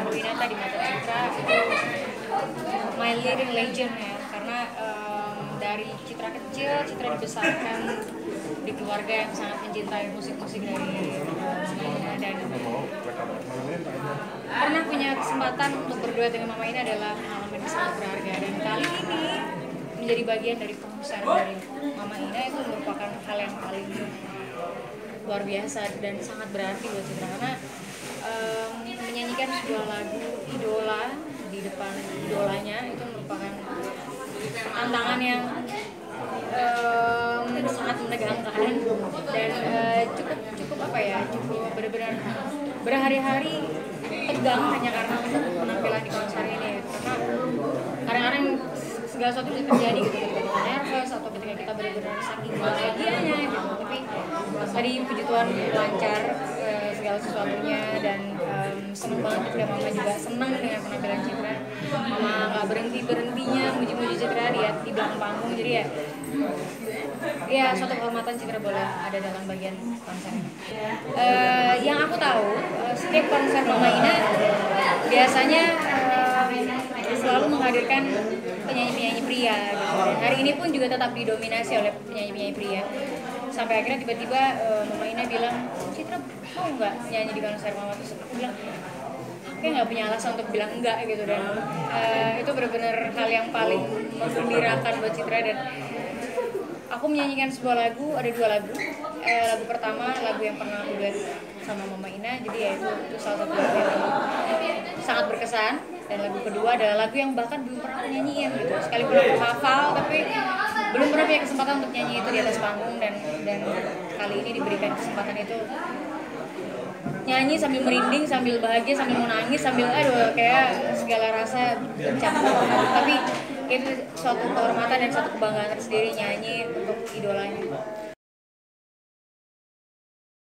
Winata di mata Citra itu my living legend ya, karena dari Citra kecil, Citra dibesarkan di keluarga yang sangat mencintai musik-musik dari Mama Ina, dan pernah punya kesempatan untuk berduet dengan Mama Ina adalah pengalaman yang sangat berharga, dan kali ini menjadi bagian dari konser dari Mama Ina itu merupakan hal yang paling luar biasa dan sangat berarti buat Citra, karena menyanyikan sebuah lagu idola di depan idolanya itu merupakan tantangan yang sangat menegangkan, dan cukup apa ya, cukup benar-benar berhari-hari tegang hanya karena untuk penampilan di konser ini, karena kadang-kadang segala sesuatu bisa terjadi gitu, ketika kita nervous atau ketika kita benar-benar saking bahagianya gitu, tapi tadi puji Tuhan lancar segala sesuatunya, dan seneng banget ketika Mama juga seneng dengan penampilan Citra. Mama nggak berhentinya muji-muji Citra di belakang panggung, jadi ya suatu kehormatan Citra boleh ada dalam bagian konser ini. Yang aku tahu setiap konser Mama Ina biasanya selalu menghadirkan penyanyi-penyanyi pria gitu. Dan hari ini pun juga tetap didominasi oleh penyanyi-penyanyi pria. Sampai akhirnya tiba-tiba Mama Ina bilang, Citra mau nggak nyanyi di konser Mama? Terus aku bilang, kayak nggak punya alasan untuk bilang enggak gitu, dan itu benar-benar hal yang paling menggembirakan buat Citra. Dan aku menyanyikan sebuah lagu, ada dua lagu. Lagu pertama lagu yang pernah aku duet sama Mama Ina, jadi ya itu salah satu lagu yang sangat berkesan. Dan lagu kedua adalah lagu yang bahkan belum pernah aku nyanyiin gitu, sekalipun aku hafal tapi belum pernah punya kesempatan untuk nyanyi itu di atas panggung, dan kali ini diberikan kesempatan itu, nyanyi sambil merinding, sambil bahagia, sambil mau nangis, sambil aduh kayak segala rasa bercampur, tapi itu suatu kehormatan dan suatu kebanggaan tersendiri nyanyi untuk idolanya.